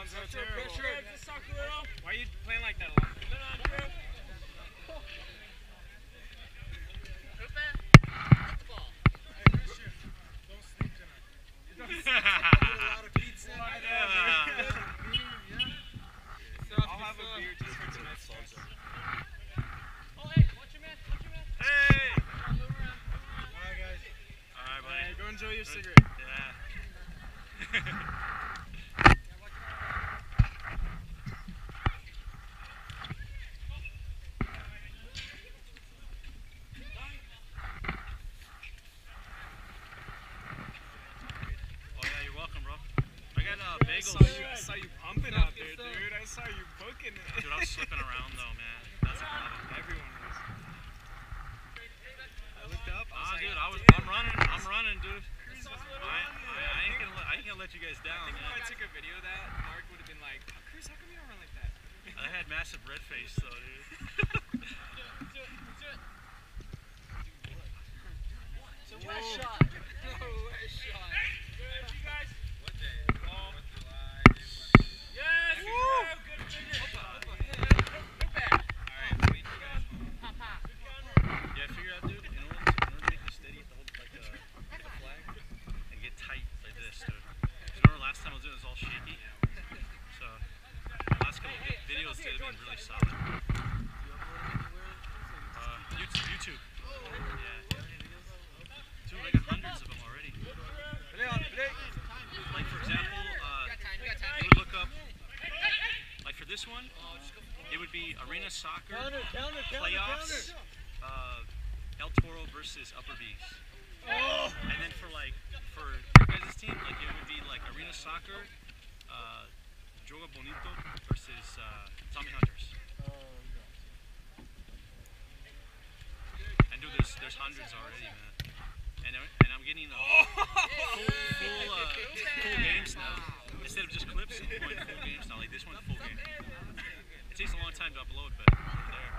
sounds so terrible. Pressure. Why are you playing like that a lot? I'll have a beer just for tonight. Oh, hey, watch your man. Hey! Alright, guys. Alright, buddy. Go enjoy your cigarette. Yeah. I saw you pumping out there, dude. I saw you booking it. Dude, I was slipping around though, man. That's a problem. Everyone was. I looked up. Dude, I'm running, dude. I ain't gonna let you guys down, I think man. if I took a video of that, Mark would have been like, oh, Chris, how come you don't run like that? I had massive red face though, dude. It's a wet shot. No, wet shot. Good, you guys. What day? Yes! Woo! Good finish. Yeah, I figured out, dude, in order to make it steady, you have to hold like hit the flag and get tight like this, dude. Remember last time I was doing it was all shaky? So, last couple of videos did have been really solid. YouTube. Yeah. Dude, I got hundreds of them already. Like, for example, you would look up, like for this one, it would be Arena Soccer Playoffs, El Toro versus Upper B's. And then for your guys' team, like it would be like Arena Soccer, Joga Bonito versus Tommy Hunters. And dude, there's hundreds already, man. And I'm getting full games now. Instead of just clips, I'm going full games now. Like this one's full game. It takes a long time to upload, but there.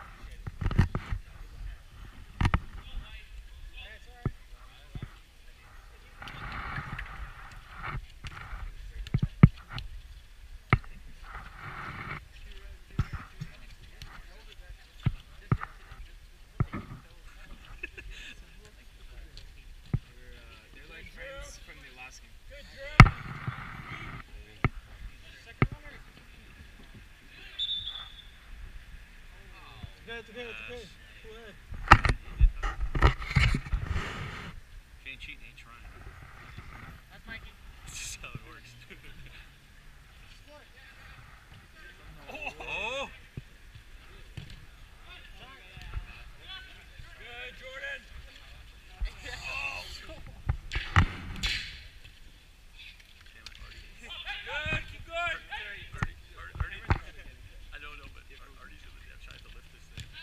They're like friends from the last game. It's okay. Go ahead. If you ain't cheating, ain't trying. That's Mikey. That's just how it works. Oh! Good, Jordan. Good, keep going. I don't know, but Artie's trying to lift this thing.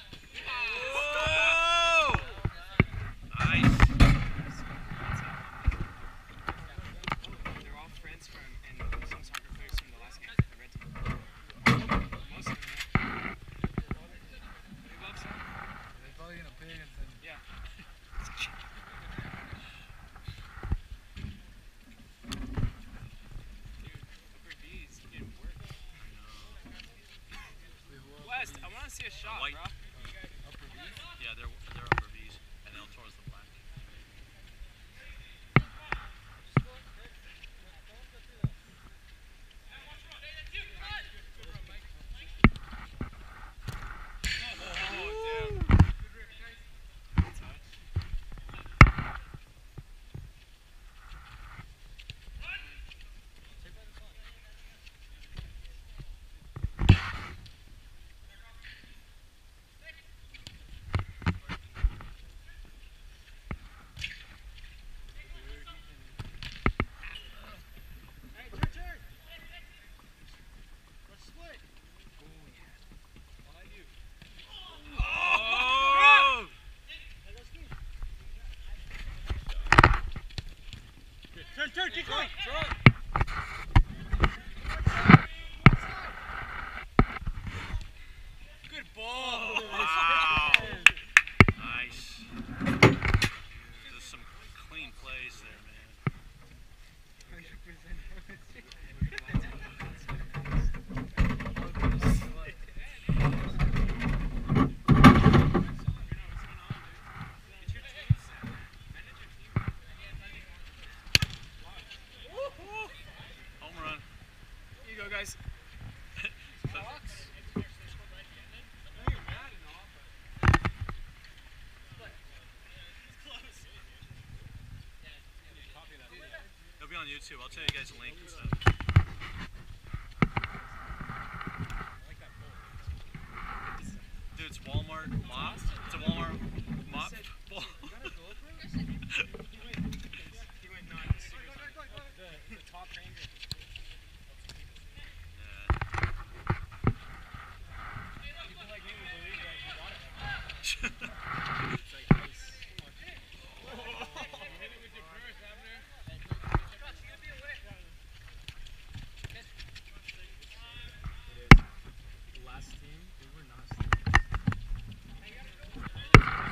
Oh! Nice. They're all friends from, and some soccer players from the last game, the red team. Most of them, yeah. You love soccer? They're probably gonna pay against them. Yeah. Dude, Upper B's getting work. West, I want to see a shot, White. bro. Upper B. Yeah, they're Upper B's, and El Toro's the black. Oh, damn. guys. It'll be on YouTube. I'll tell you guys a link and stuff. Dude, it's Walmart mop. It's a Walmart mop bowl. He went nuts. The top ranger. People like me would believe that he got it. It's like ice. The last team, we were not sleeping.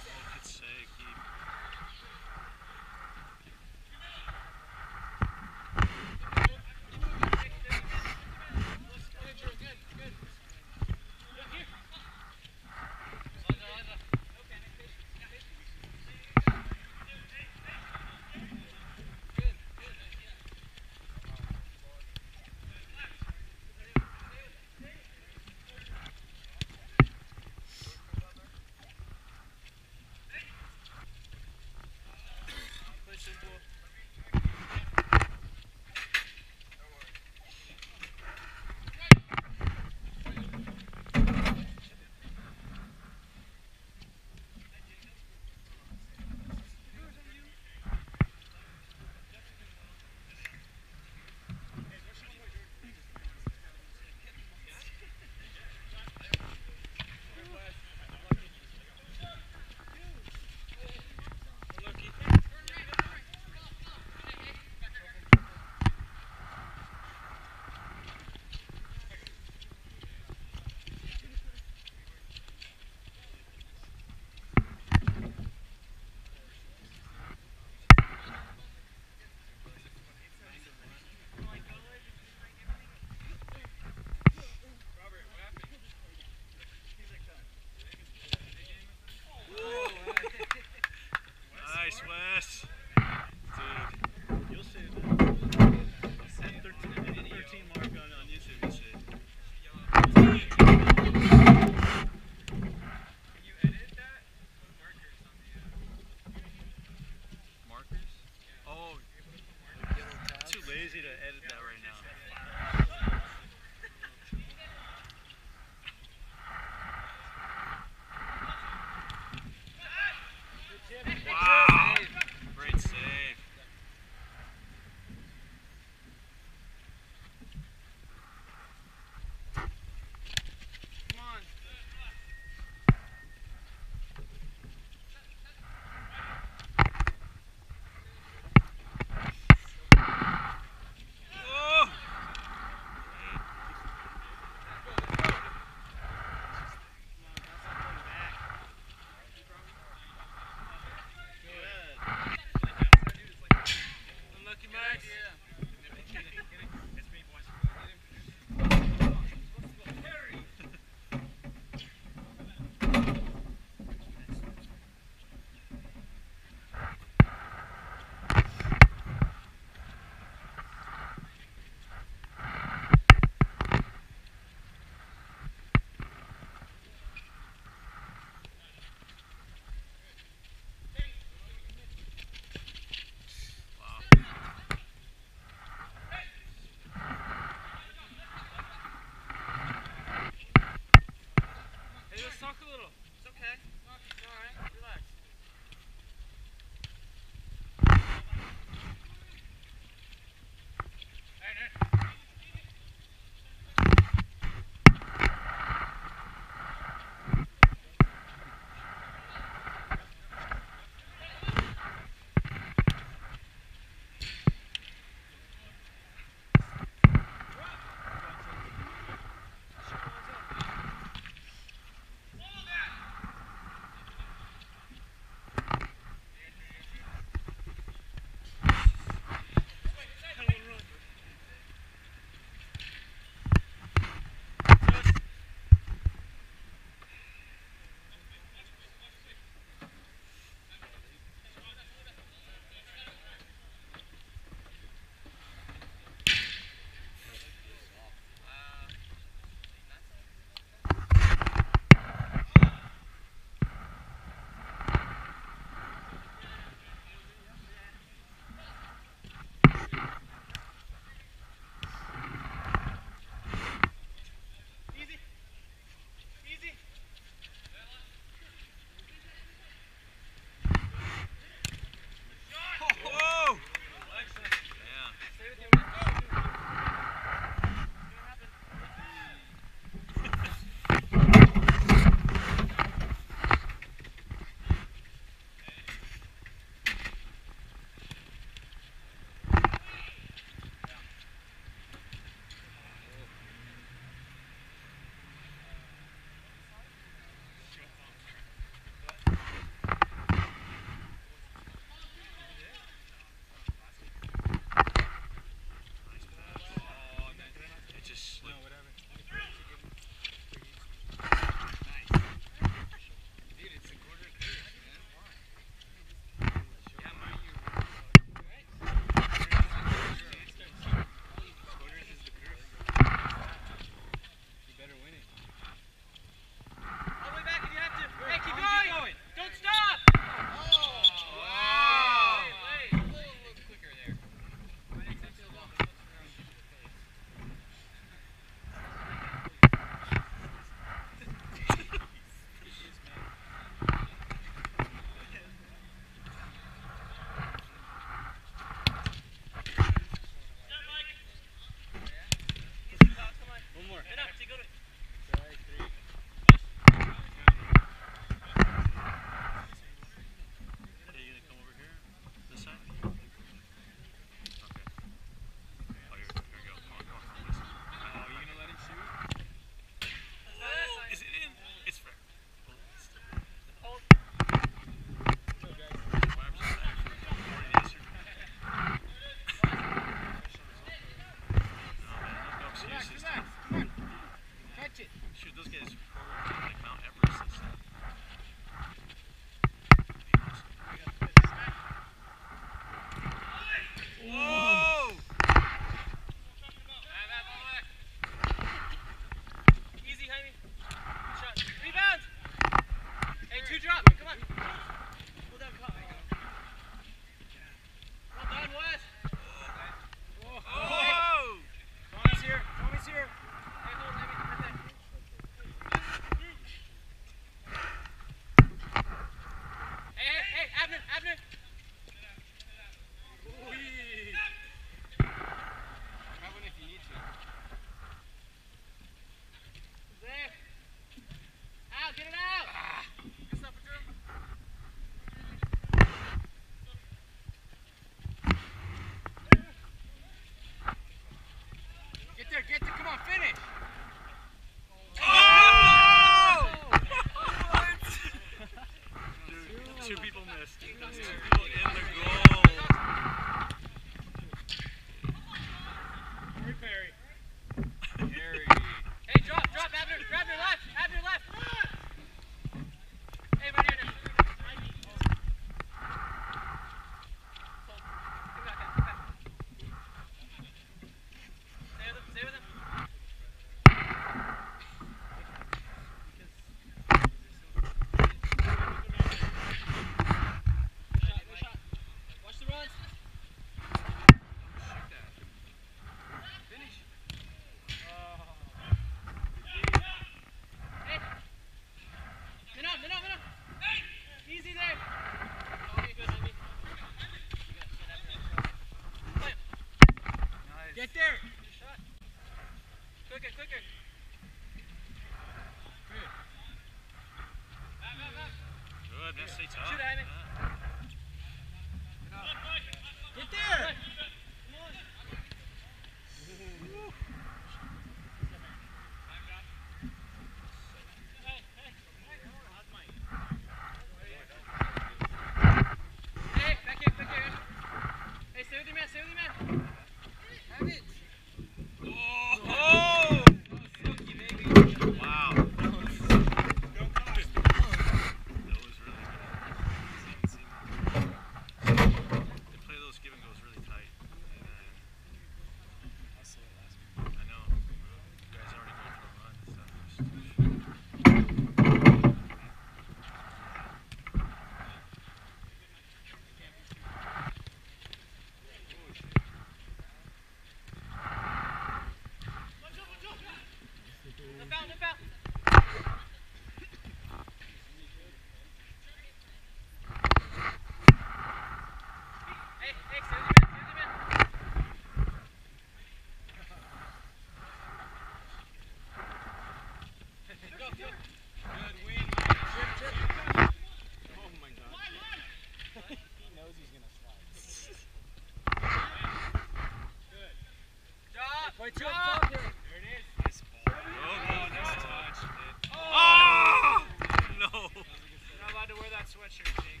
Play two up top here. There it is. Nice ball. Oh, nice touch. Oh! No. You're not allowed to wear that sweatshirt, Jake.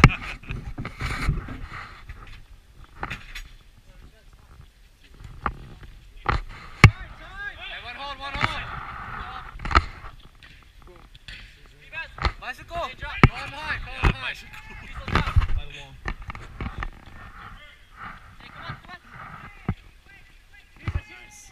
Hey, one hold, one hold. Bicycle. Call him high, call him high. Bicycle. By the wall. Nice.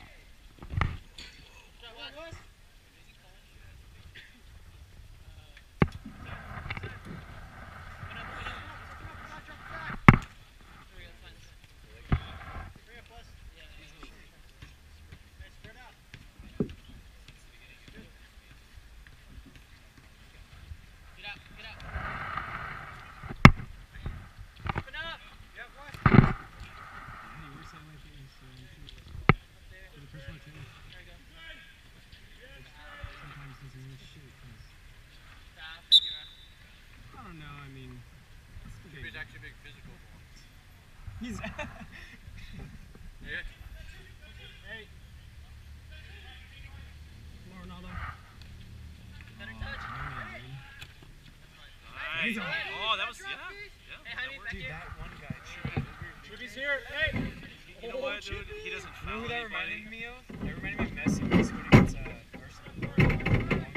I don't know, I mean, He's actually a big physical ball. he's Yeah. Ronaldo. Nice. Oh, that was, yeah. That worked. Dude, that one guy, Trippy's here. Hey! You know what, dude? He doesn't You know foul who that anybody. reminded me of? That reminded me of Messi when he scored against Arsenal. He's a good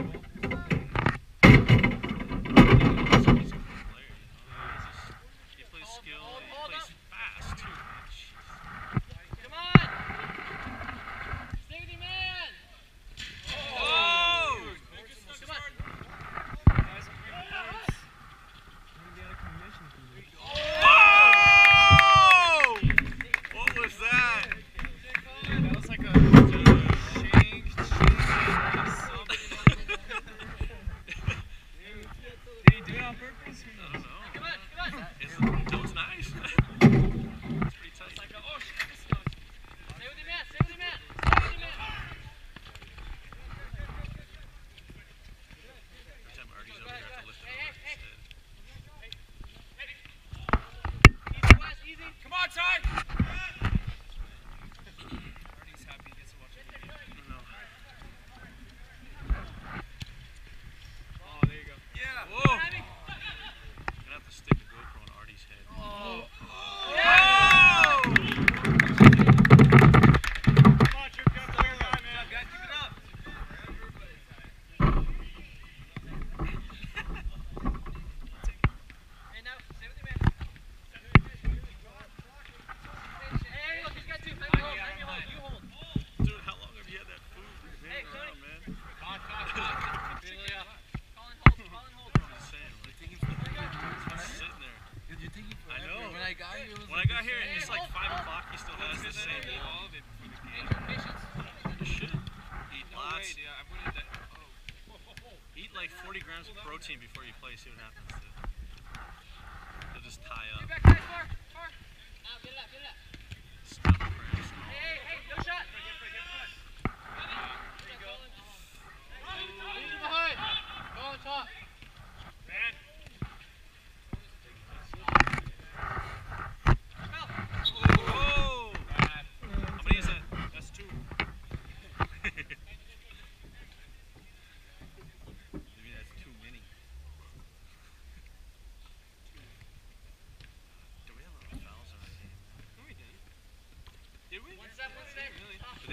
player, you know? He plays skill, he plays fast, too, man. Jeez. Come on! Stay with your man! Oh! Come on! Guys, I'm bringing points. I'm gonna get out of commission from this. Oh! What was that? That was like a shank something. Did he do it on purpose? Who I knows? don't know. Come on, come on! That was nice. It's pretty tight. Stay with your man, stay with your man! Stay with your man! Every time Artie's over here, I have to lift it Hey, over hey, instead. Easy, Wes, easy! Come on, Ty! Artie's happy he gets to watch it. No. Oh, there you go. Yeah. Whoa. I'm gonna have to stick a GoPro on Artie's head. Oh! Oh! Come on, Drew, good player guy, man. Guys, keep it up! Hey, now, stay with your man. Hey, look, he's got two. Let me hold, let me hold. You hold. Dude, how long have you had that food Hey, laying around, man? Call and hold, call and hold. I'm just saying, like, it's sitting there. Did you think he I know. When I got here, it was When I got here, it's like 5 o'clock, he still has the same Ate meal. all of it before the game. Patience. You should eat No way, lots. dude. I wouldn't that. Eat like 40 grams of protein before you play, see what happens, dude. They'll just tie up. Get back, guys, far, far. Now, get it up, get it up. Stomach cramps. Hey, no shot. There you go. Easy behind. Go on top. Man. Whoa! How many is that? That's two. Maybe that's too many. Do we have a lot of fouls on our team? No, we didn't. Did we? One step, one step. Really? Top.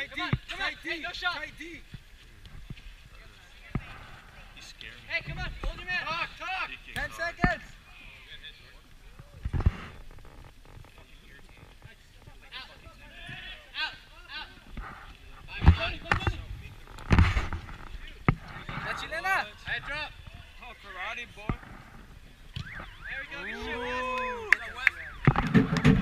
Tight D. Come on, come on. Tight D. Hey, no shot. Tight D. You scare me. Hey, come on. Hold your man. Talk. He kicks 10 hard. seconds. La chilena. Hey, drop. Oh, karate boy. There we go. Good shit, Wes. Ooh.